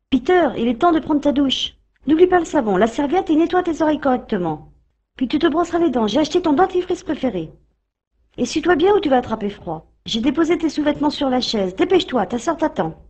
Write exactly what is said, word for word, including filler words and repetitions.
Peter, il est temps de prendre ta douche. N'oublie pas le savon, la serviette et nettoie tes oreilles correctement. Puis tu te brosseras les dents, j'ai acheté ton dentifrice préféré. Essuie-toi bien ou tu vas attraper froid. J'ai déposé tes sous-vêtements sur la chaise. Dépêche-toi, ta sœur t'attend.